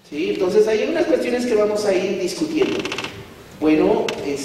¿Sí? Entonces hay unas cuestiones que vamos a ir discutiendo. Bueno,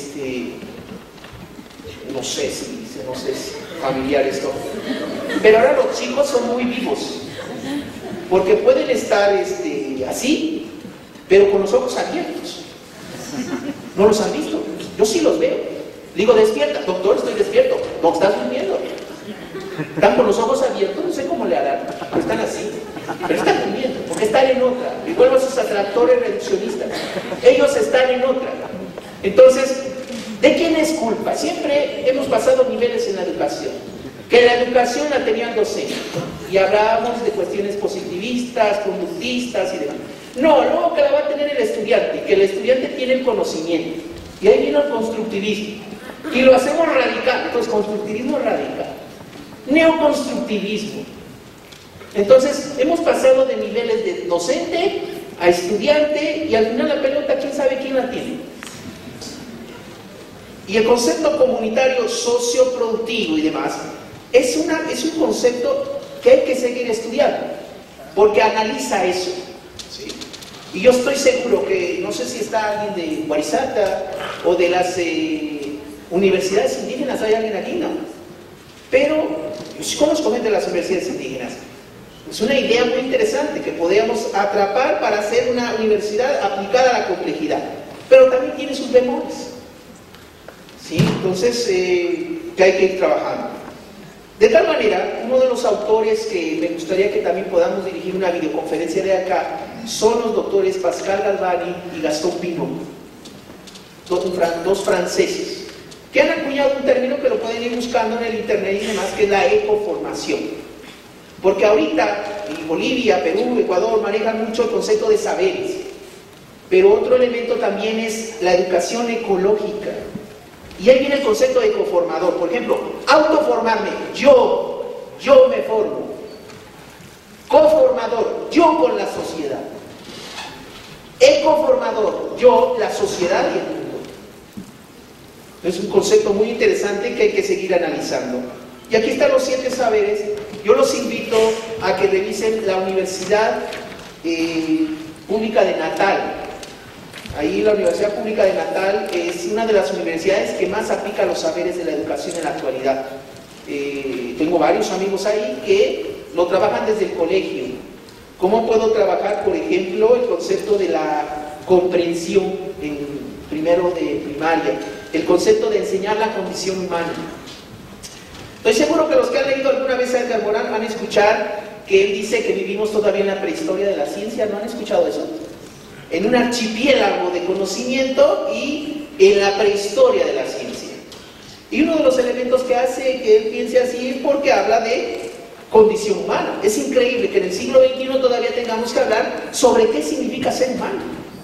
no sé si se nos es familiar esto, pero ahora los chicos son muy vivos, porque pueden estar así, pero con los ojos abiertos. ¿No los han visto? Yo sí los veo. Digo, despierta, doctor, estoy despierto. No, estás durmiendo. Están con los ojos abiertos, no sé cómo le harán, pero están así. Pero están durmiendo, porque están en otra. Y vuelvo a sus atractores reduccionistas. Ellos están en otra. Entonces, ¿de quién es culpa? Siempre hemos pasado niveles en la educación. Que la educación la tenían docentes. Y hablábamos de cuestiones positivistas, conductistas y demás. No, luego que la va a tener el estudiante, que el estudiante tiene el conocimiento. Y ahí vino el constructivismo. Y lo hacemos radical. Entonces, constructivismo radical. Neoconstructivismo. Entonces, hemos pasado de niveles de docente a estudiante y al final la pelota, ¿quién sabe quién la tiene? Y el concepto comunitario socioproductivo y demás es un concepto que hay que seguir estudiando, porque analiza eso. ¿Sí? Y yo estoy seguro que, no sé si está alguien de Guarizata o de las universidades indígenas, hay alguien aquí, ¿no? Pero yo sí conozco gente de las universidades indígenas. Es una idea muy interesante que podríamos atrapar para hacer una universidad aplicada a la complejidad, pero también tiene sus bemoles. ¿Sí? Entonces, que hay que ir trabajando. De tal manera, uno de los autores que me gustaría que también podamos dirigir una videoconferencia de acá son los doctores Pascal Galvani y Gastón Pinot, dos franceses, que han acuñado un término que lo pueden ir buscando en el internet y demás, que es la ecoformación. Porque ahorita en Bolivia, Perú, Ecuador manejan mucho el concepto de saberes, pero otro elemento también es la educación ecológica. Y ahí viene el concepto de ecoformador. Por ejemplo, autoformarme, yo me formo. Coformador, yo con la sociedad. Ecoformador, yo, la sociedad y el mundo. Es un concepto muy interesante que hay que seguir analizando. Y aquí están los 7 saberes. Yo los invito a que revisen la Universidad Pública de Natal. Ahí la Universidad Pública de Natal es una de las universidades que más aplica los saberes de la educación en la actualidad. Tengo varios amigos ahí que lo trabajan desde el colegio. ¿Cómo puedo trabajar, por ejemplo, el concepto de la comprensión en primero de primaria? El concepto de enseñar la condición humana. Estoy seguro que los que han leído alguna vez a Edgar Morin van a escuchar que él dice que vivimos todavía en la prehistoria de la ciencia. ¿No han escuchado eso? En un archipiélago de conocimiento y en la prehistoria de la ciencia. Y uno de los elementos que hace que él piense así es porque habla de condición humana. Es increíble que en el siglo XXI todavía tengamos que hablar sobre qué significa ser humano.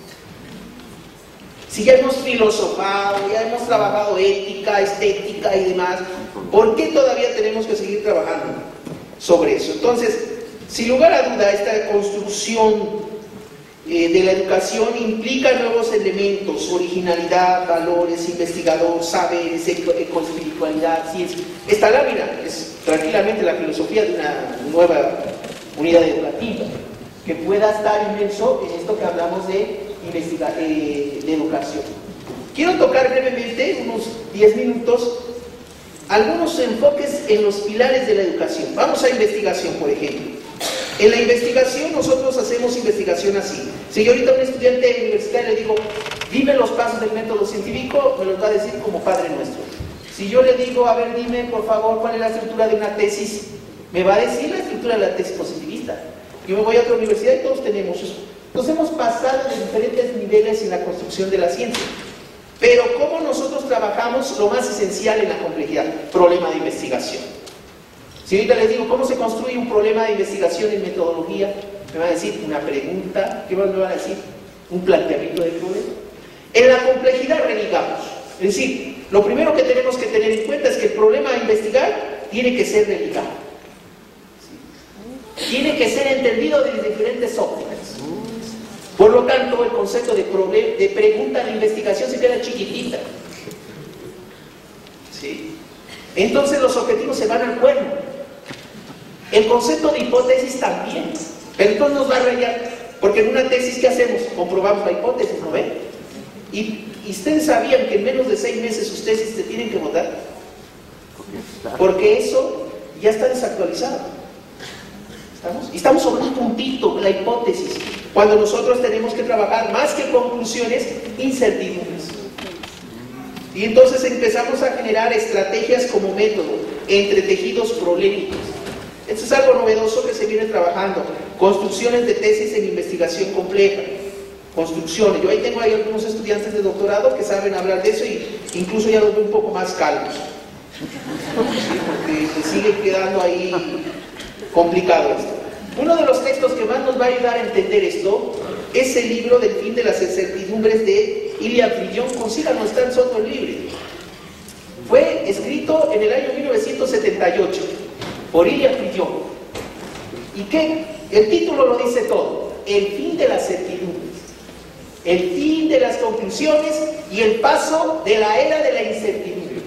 Si ya hemos filosofado, ya hemos trabajado ética, estética y demás, ¿por qué todavía tenemos que seguir trabajando sobre eso? Entonces, sin lugar a duda, esta construcción de la educación implica nuevos elementos: originalidad, valores, investigador, saberes, ecoespiritualidad, ciencia. Esta lámina es tranquilamente la filosofía de una nueva unidad educativa que pueda estar inmerso en esto que hablamos de educación. Quiero tocar brevemente, unos 10 minutos, algunos enfoques en los pilares de la educación. Vamos a investigación, por ejemplo. En la investigación nosotros hacemos investigación así. Si yo ahorita a un estudiante universitario le digo, dime los pasos del método científico, me los va a decir como Padre Nuestro. Si yo le digo, a ver, dime por favor cuál es la estructura de una tesis, me va a decir la estructura de la tesis positivista. Yo me voy a otra universidad y todos tenemos eso. Entonces hemos pasado de diferentes niveles en la construcción de la ciencia. Pero ¿cómo nosotros trabajamos lo más esencial en la complejidad? Problema de investigación. Si ahorita les digo, ¿cómo se construye un problema de investigación en metodología? Me van a decir una pregunta. ¿Qué más me van a decir? Un planteamiento del problema. En la complejidad religamos. Es decir, lo primero que tenemos que tener en cuenta es que el problema a investigar tiene que ser religado. Tiene que ser entendido desde diferentes ópticas. Por lo tanto, el concepto de pregunta de investigación se queda chiquitita. ¿Sí? Entonces los objetivos se van al cuerno. El concepto de hipótesis también. Pero entonces nos va a rayar. Porque en una tesis, ¿qué hacemos? Comprobamos la hipótesis, ¿no ven? Y ustedes sabían que en menos de 6 meses sus tesis se tienen que votar. Porque eso ya está desactualizado. ¿Estamos? Y estamos sobre un puntito, la hipótesis, cuando nosotros tenemos que trabajar más que conclusiones, incertidumbres. Y entonces empezamos a generar estrategias como método, entre tejidos prolémicos. Esto es algo novedoso que se viene trabajando. Construcciones de tesis en investigación compleja. Construcciones. Yo ahí tengo algunos estudiantes de doctorado que saben hablar de eso y incluso ya los veo un poco más calmos. ¿Sí? Porque se sigue quedando ahí complicado esto. Uno de los textos que más nos va a ayudar a entender esto es el libro del fin de las incertidumbres de Ilya Prillón. Consíganlo, está en software libre. Fue escrito en el año 1978 por Ilya Prillón. ¿Y qué? El título lo dice todo. El fin de las certidumbres. El fin de las conclusiones y el paso de la era de la incertidumbre.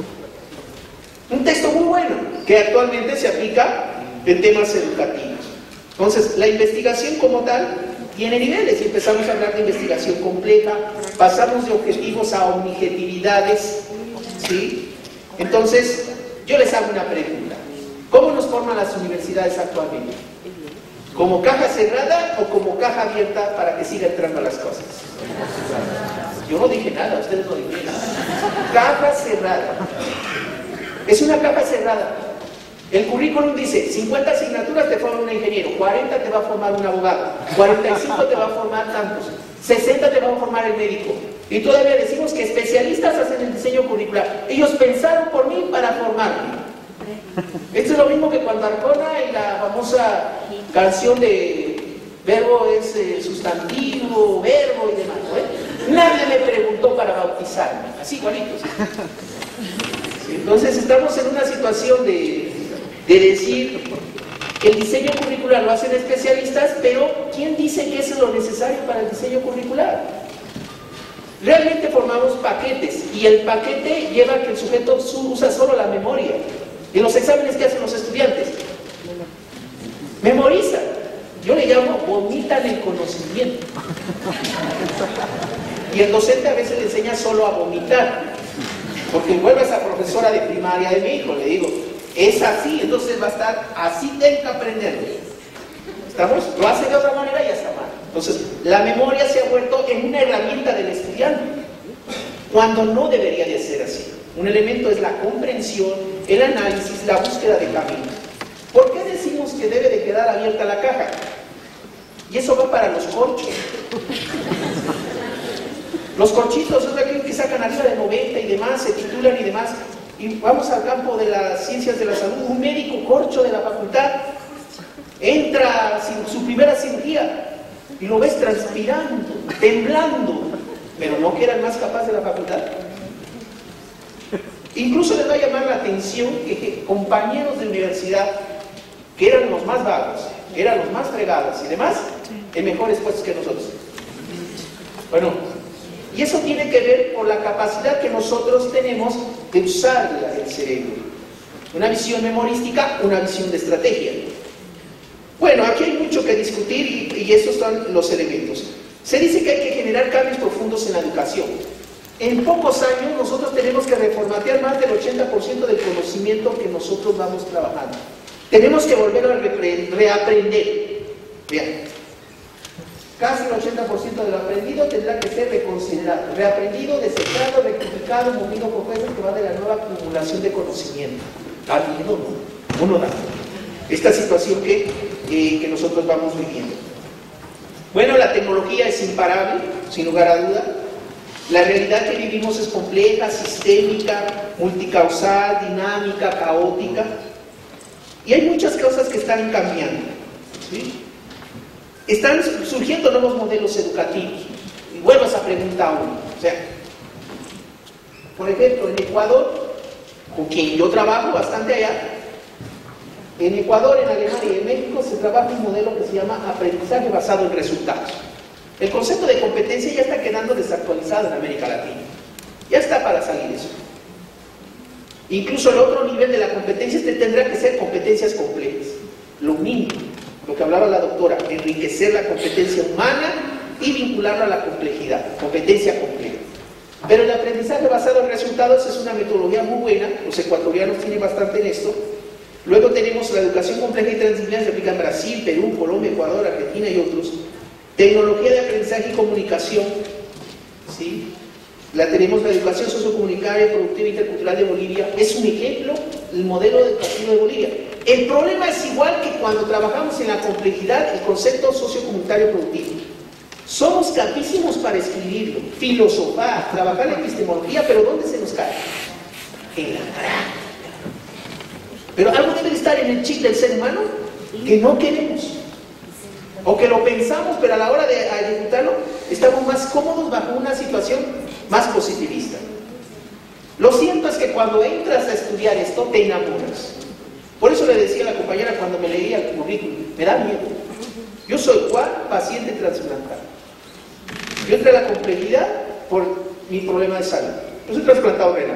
Un texto muy bueno que actualmente se aplica en temas educativos. Entonces, la investigación como tal tiene niveles y empezamos a hablar de investigación compleja, pasamos de objetivos a objetividades, ¿sí? Entonces, yo les hago una pregunta. ¿Cómo nos forman las universidades actualmente? ¿Como caja cerrada o como caja abierta para que siga entrando las cosas? Yo no dije nada, ustedes no dijeron nada. Caja cerrada. Es una caja cerrada. El currículum dice, 50 asignaturas te forman un ingeniero, 40 te va a formar un abogado, 45 te va a formar tantos, 60 te va a formar el médico. Y todavía decimos que especialistas hacen el diseño curricular. Ellos pensaron por mí para formarme. Esto es lo mismo que cuando Arjona en la famosa canción de verbo es sustantivo, verbo y demás, ¿no? Nadie me preguntó para bautizarme, así igualitos. Entonces estamos en una situación de decir que el diseño curricular lo hacen especialistas, pero ¿quién dice que eso es lo necesario para el diseño curricular? Realmente formamos paquetes y el paquete lleva a que el sujeto usa solo la memoria. En los exámenes que hacen los estudiantes, memorizan. Yo le llamo vomitan el conocimiento. Y el docente a veces le enseña solo a vomitar. Porque vuelve a esa profesora de primaria de mi hijo, le digo, es así, entonces va a estar así, tengo que aprenderlo. ¿Estamos? Lo hace de otra manera y ya está mal. Entonces, la memoria se ha vuelto en una herramienta del estudiante, cuando no debería de ser así. Un elemento es la comprensión, el análisis, la búsqueda de caminos. ¿Por qué decimos que debe de quedar abierta la caja? Y eso va para los corchos. Los corchitos es aquellos que sacan arriba de 90 y demás, se titulan y demás. Y vamos al campo de las ciencias de la salud. Un médico corcho de la facultad entra sin su primera cirugía y lo ves transpirando, temblando, pero no que era el más capaz de la facultad. Incluso les va a llamar la atención que compañeros de universidad que eran los más vagos, eran los más fregados y demás, en mejores puestos que nosotros. Bueno, y eso tiene que ver con la capacidad que nosotros tenemos de usar el cerebro. Una visión memorística, una visión de estrategia. Bueno, aquí hay mucho que discutir y estos son los elementos. Se dice que hay que generar cambios profundos en la educación. En pocos años nosotros tenemos que reformatear más del 80% del conocimiento que nosotros vamos trabajando. Tenemos que volver a reaprender. Vean, casi el 80% de lo aprendido tendrá que ser reconsiderado, reaprendido, desechado, rectificado, movido por fuerzas que va de la nueva acumulación de conocimiento. ¿Da miedo? No, uno da. Esta situación que nosotros vamos viviendo. Bueno, la tecnología es imparable, sin lugar a duda. La realidad que vivimos es compleja, sistémica, multicausal, dinámica, caótica. Y hay muchas cosas que están cambiando, ¿sí? Están surgiendo nuevos modelos educativos. Y vuelvo a esa pregunta uno. O sea, por ejemplo, en Ecuador, con quien yo trabajo bastante allá, en Ecuador, en Alemania y en México se trabaja un modelo que se llama aprendizaje basado en resultados. El concepto de competencia ya está quedando desactualizado en América Latina. Ya está para salir eso. Incluso el otro nivel de la competencia tendrá que ser competencias complejas. Lo mínimo. lo que hablaba la doctora, enriquecer la competencia humana y vincularla a la complejidad, competencia compleja. Pero el aprendizaje basado en resultados es una metodología muy buena, los ecuatorianos tienen bastante en esto. Luego tenemos la educación compleja y transdisciplinaria, se aplica en Brasil, Perú, Colombia, Ecuador, Argentina y otros. Tecnología de aprendizaje y comunicación, ¿sí? Tenemos la educación sociocomunitaria, productiva e intercultural de Bolivia. Es un ejemplo, el modelo educativo de Bolivia. El problema es igual que cuando trabajamos en la complejidad, el concepto sociocomunitario productivo. Somos capísimos para escribirlo, filosofar, trabajar en epistemología, pero ¿dónde se nos cae? En la práctica. Pero algo debe estar en el chip del ser humano que no queremos. O que lo pensamos, pero a la hora de ejecutarlo, estamos más cómodos bajo una situación más positivista. Lo cierto es que cuando entras a estudiar esto, te enamoras. Por eso le decía a la compañera cuando me leía el currículum, me da miedo. Yo soy Juan, paciente trasplantado. Yo entré a la complejidad por mi problema de salud. Yo soy trasplantado renal.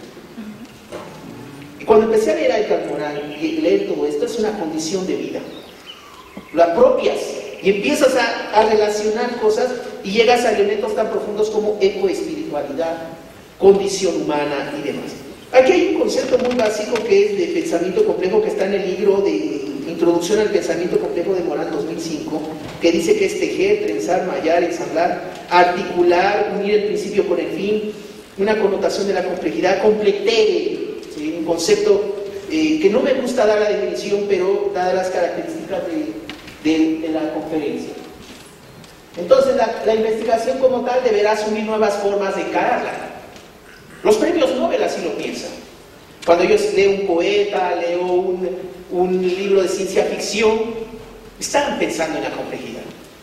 Y cuando empecé a leer a Edgar Morin y leer todo esto, es una condición de vida. Lo apropias y empiezas a relacionar cosas y llegas a elementos tan profundos como ecoespiritualidad, condición humana y demás. Aquí hay un concepto muy básico que es de pensamiento complejo, que está en el libro de Introducción al Pensamiento Complejo de Morin 2005, que dice que es tejer, trenzar, mallar, ensamblar, articular, unir el principio con el fin, una connotación de la complejidad, completere, ¿sí? Un concepto que no me gusta dar la definición, pero dadas las características de la conferencia. Entonces la investigación como tal deberá asumir nuevas formas de encararla. Los premios Nobel así lo piensan. Cuando yo leo un poeta, leo un libro de ciencia ficción, están pensando en la complejidad.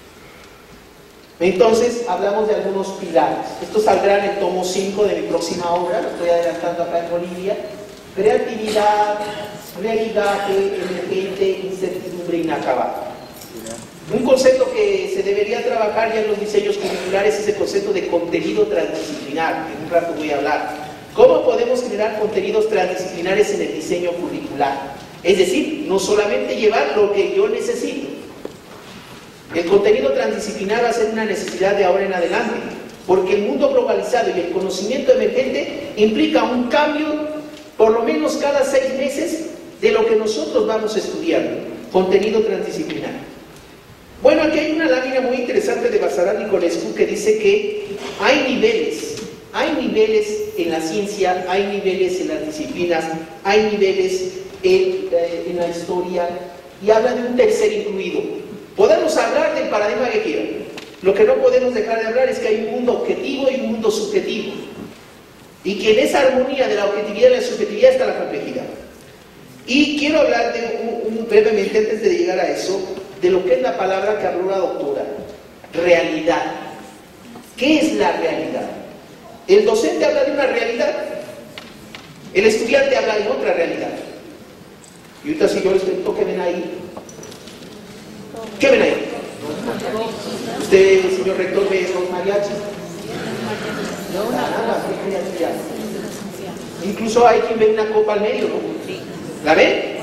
Entonces hablamos de algunos pilares. Esto saldrá en el tomo 5 de mi próxima obra, lo estoy adelantando acá en Bolivia. Creatividad, realidad emergente, incertidumbre inacabada. Un concepto que se debería trabajar ya en los diseños curriculares es el concepto de contenido transdisciplinar, que en un rato voy a hablar. ¿Cómo podemos generar contenidos transdisciplinares en el diseño curricular? Es decir, no solamente llevar lo que yo necesito. El contenido transdisciplinar va a ser una necesidad de ahora en adelante, porque el mundo globalizado y el conocimiento emergente implica un cambio por lo menos cada 6 meses de lo que nosotros vamos estudiando. Contenido transdisciplinar. Bueno, aquí hay una lámina muy interesante de Basarab Nicolescu que dice que hay niveles en la ciencia, hay niveles en las disciplinas, hay niveles en la historia, y habla de un tercer incluido. Podemos hablar del paradigma que quieran. Lo que no podemos dejar de hablar es que hay un mundo objetivo y un mundo subjetivo, y que en esa armonía de la objetividad y la subjetividad está la complejidad. Y quiero hablar brevemente, antes de llegar a eso, de lo que es la palabra que habló la doctora, realidad. ¿Qué es la realidad? El docente habla de una realidad, el estudiante habla de otra realidad. Y ahorita si yo les pregunto, ¿qué ven ahí? ¿Qué ven ahí? ¿Usted, señor rector, ve los mariachis? No, nada, qué creatividad. Incluso hay quien ve una copa al medio, ¿no? ¿La ven?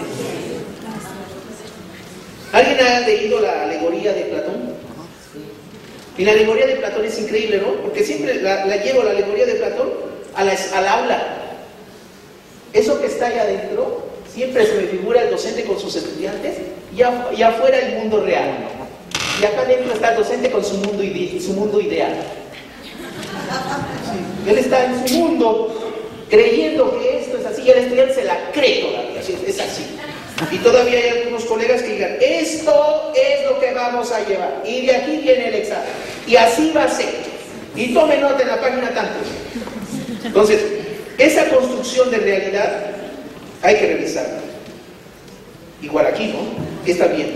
¿Alguien ha leído la alegoría de Platón? Y la alegoría de Platón es increíble, ¿no? Porque siempre la llevo, la alegoría de Platón, al aula. Eso que está allá adentro, siempre se me figura el docente con sus estudiantes, y afuera el mundo real. Y acá adentro está el docente con su mundo ideal. Sí. Él está en su mundo, creyendo que esto es así, y el estudiante se la cree todavía, es así. Y todavía hay algunos colegas que digan, esto es lo que vamos a llevar, y de aquí viene el examen, y así va a ser, y tome nota en la página tanto. Entonces, esa construcción de realidad hay que revisarla. Igual aquí, ¿no? ¿Qué está viendo?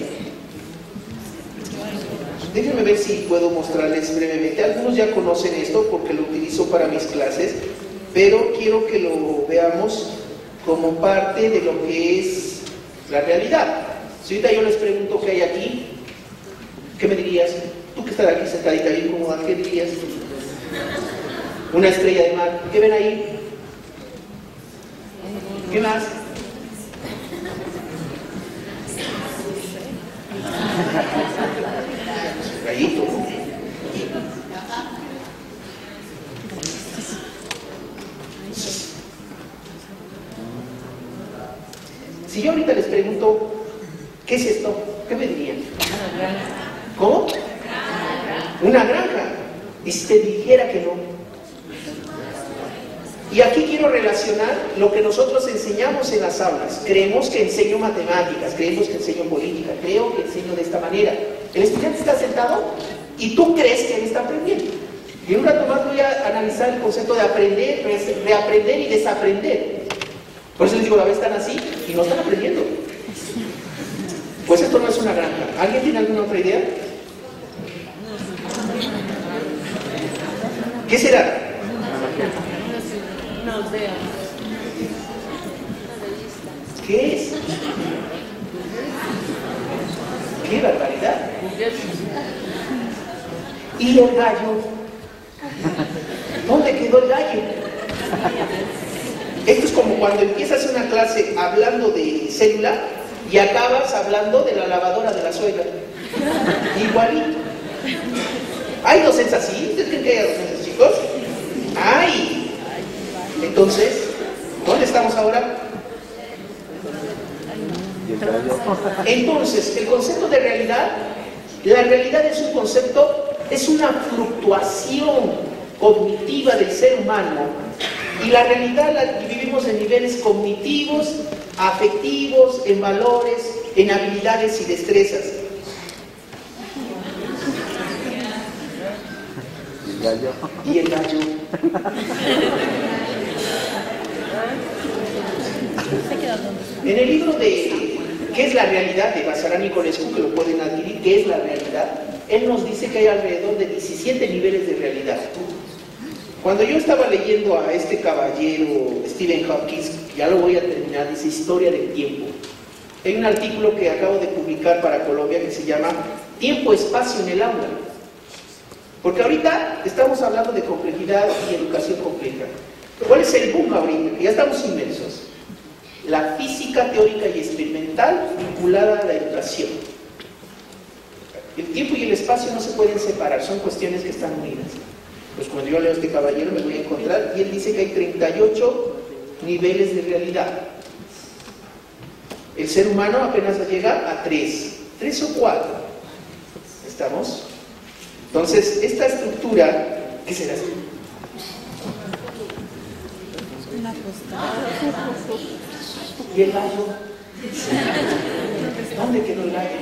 Déjenme ver si puedo mostrarles brevemente. Algunos ya conocen esto porque lo utilizo para mis clases, pero quiero que lo veamos como parte de lo que es la realidad. Si ahorita yo les pregunto qué hay aquí, ¿qué me dirías? Tú que estás aquí sentadita bien cómoda, ¿qué dirías? Una estrella de mar. ¿Qué ven ahí? ¿Qué más? yo ahorita les pregunto, ¿qué es esto? ¿Qué me dirían? ¿Cómo? Una granja. Y si te dijera que no. Y aquí quiero relacionar lo que nosotros enseñamos en las aulas. Creemos que enseño matemáticas, creemos que enseño política, creo que enseño de esta manera. El estudiante está sentado y tú crees que él está aprendiendo. Y en un rato más voy a analizar el concepto de aprender, reaprender y desaprender. Por eso les digo, a veces están así y no están aprendiendo. Pues esto no es una granja. ¿Alguien tiene alguna otra idea? ¿Qué será? ¿Qué es? ¡Qué barbaridad! ¿Y el gallo? ¿Dónde quedó el gallo? Esto es como cuando empiezas una clase hablando de célula y acabas hablando de la lavadora de la suegra. Igualito. ¿Hay docentes así? ¿Ustedes creen que hay docentes, chicos? ¡Ay! Entonces, ¿dónde estamos ahora? Entonces, el concepto de realidad, la realidad es un concepto, es una fluctuación cognitiva del ser humano, y la realidad la vivimos en niveles cognitivos, afectivos, en valores, en habilidades y destrezas. ¿Y el gallo? En el libro de ¿Qué es la realidad? De Basarán Nicolescu, que lo pueden adquirir, ¿qué es la realidad? Él nos dice que hay alrededor de 17 niveles de realidad. Cuando yo estaba leyendo a este caballero, Stephen Hawking, ya lo voy a terminar, dice Historia del Tiempo. Hay un artículo que acabo de publicar para Colombia que se llama Tiempo-Espacio en el Aula. Porque ahorita estamos hablando de complejidad y educación compleja. ¿Cuál es el boom ahorita? Ya estamos inmersos. La física teórica y experimental vinculada a la educación. El tiempo y el espacio no se pueden separar, son cuestiones que están unidas. Pues cuando yo leo a este caballero me voy a encontrar, y él dice que hay 38 niveles de realidad. El ser humano apenas llega a 3 o 4. ¿Estamos? Entonces, esta estructura, ¿qué será esto? ¿Y el gallo? ¿Dónde quedó el gallo?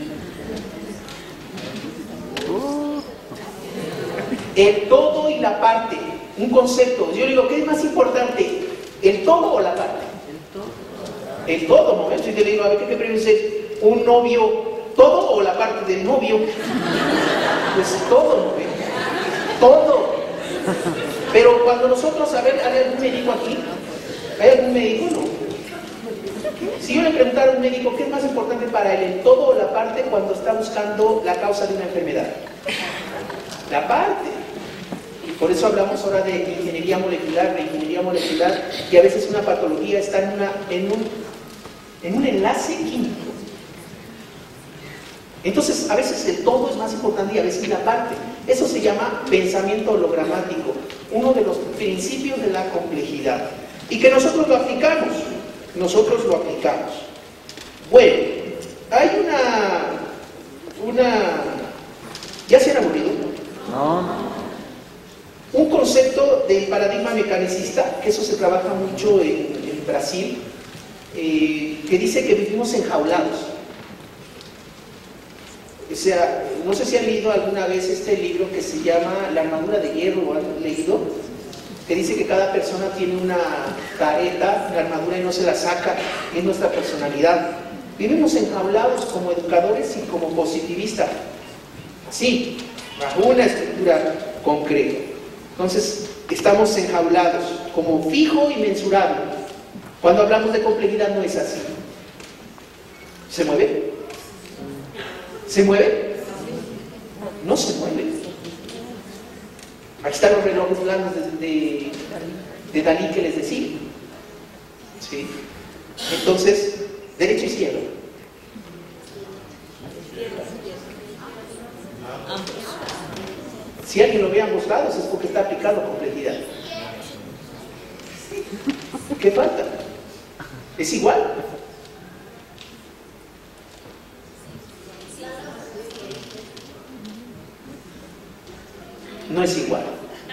El todo y la parte. Un concepto. Yo digo, ¿qué es más importante? ¿El todo o la parte? El todo, ¿no? Si te digo, a ver, ¿qué prefieres ser? ¿Un novio todo o la parte del novio? Pues todo, ¿no? Todo. Pero cuando nosotros, a ver, ¿hay algún médico aquí? ¿Hay algún médico? No. Si yo le preguntara a un médico, ¿qué es más importante para él, el todo o la parte cuando está buscando la causa de una enfermedad? La parte. Por eso hablamos ahora de ingeniería molecular, y a veces una patología está en un enlace químico. Entonces, a veces el todo es más importante y a veces la parte. Eso se llama pensamiento hologramático, uno de los principios de la complejidad. Y que nosotros lo aplicamos. Bueno, hay ¿ya se han aburrido? No. Un concepto del paradigma mecanicista, que eso se trabaja mucho en Brasil, que dice que vivimos enjaulados. O sea, no sé si han leído alguna vez este libro que se llama La armadura de hierro, ¿o han leído? Que dice que cada persona tiene una careta, la armadura, y no se la saca, es nuestra personalidad. Vivimos enjaulados como educadores y como positivistas, así, bajo una estructura concreta. Entonces, estamos enjaulados como fijo y mensurable. Cuando hablamos de complejidad no es así. ¿Se mueve? ¿Se mueve? No se mueve. Aquí están los relojes blancos de Dalí que les decía. ¿Sí? Entonces, derecho y izquierdo. Si alguien lo ve a ambos lados es porque está aplicando complejidad. ¿Qué falta? ¿Es igual? no es igual.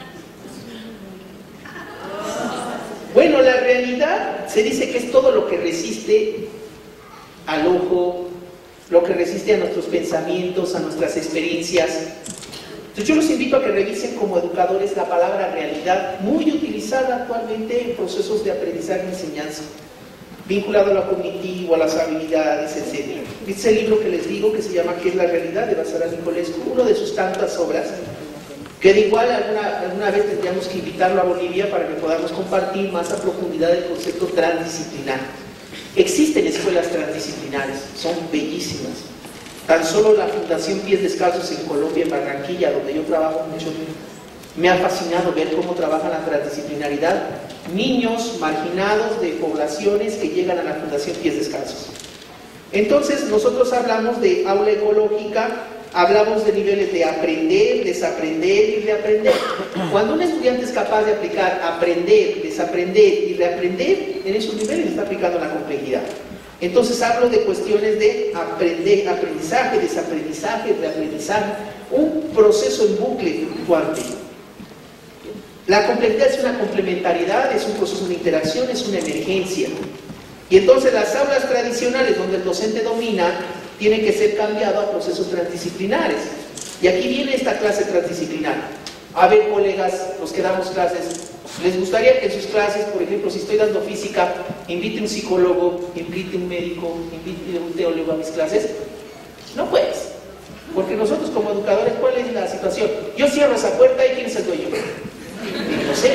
Bueno, la realidad se dice que es todo lo que resiste al ojo, lo que resiste a nuestros pensamientos, a nuestras experiencias. Entonces yo los invito a que revisen como educadores la palabra realidad, muy utilizada actualmente en procesos de aprendizaje y enseñanza, vinculado a lo cognitivo, a las habilidades, etc. Este es el libro que les digo que se llama ¿Qué es la realidad?, de Basara Nicolescu, uno de sus tantas obras, que de igual alguna vez tendríamos que invitarlo a Bolivia para que podamos compartir más a profundidad el concepto transdisciplinar. Existen escuelas transdisciplinares, son bellísimas. Tan solo la Fundación Pies Descalzos en Colombia, en Barranquilla, donde yo trabajo mucho, me ha fascinado ver cómo trabaja la transdisciplinaridad. Niños marginados de poblaciones que llegan a la Fundación Pies Descalzos. Entonces, nosotros hablamos de aula ecológica, hablamos de niveles de aprender, desaprender y reaprender. Cuando un estudiante es capaz de aplicar aprender, desaprender y reaprender, en esos niveles está aplicando la complejidad. Entonces hablo de cuestiones de aprender, aprendizaje, desaprendizaje, reaprendizaje, un proceso en bucle fluctuante. La complejidad es una complementariedad, es un proceso de interacción, es una emergencia. Y entonces las aulas tradicionales donde el docente domina tienen que ser cambiado a procesos transdisciplinares. Y aquí viene esta clase transdisciplinar. A ver, colegas, los que damos clases, ¿les gustaría que en sus clases, por ejemplo, si estoy dando física, invite un psicólogo, invite un médico, invite un teólogo a mis clases? No puedes. Porque nosotros como educadores, ¿cuál es la situación? Yo cierro esa puerta y ¿quién es el dueño? No sé.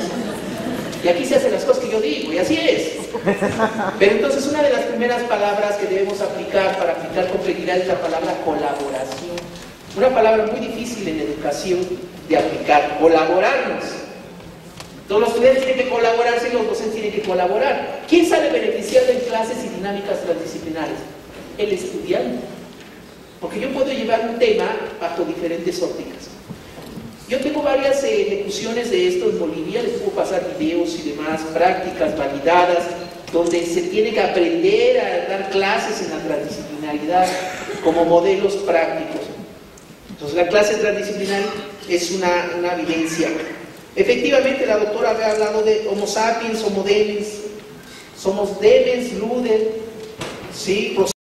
Y aquí se hacen las cosas que yo digo, y así es. Pero entonces una de las primeras palabras que debemos aplicar para aplicar complejidad es la palabra colaboración. Una palabra muy difícil en educación de aplicar, colaborarnos. Todos los estudiantes tienen que colaborarse y los docentes tienen que colaborar. ¿Quién sale beneficiado en clases y dinámicas transdisciplinares? El estudiante. Porque yo puedo llevar un tema bajo diferentes ópticas. Yo tengo varias ejecuciones de esto en Bolivia, les puedo pasar videos y demás, prácticas validadas, donde se tiene que aprender a dar clases en la transdisciplinaridad como modelos prácticos. Entonces la clase transdisciplinar es una evidencia. Efectivamente la doctora había hablado de Homo sapiens, Homo devens, somos devens, luder, ¿sí?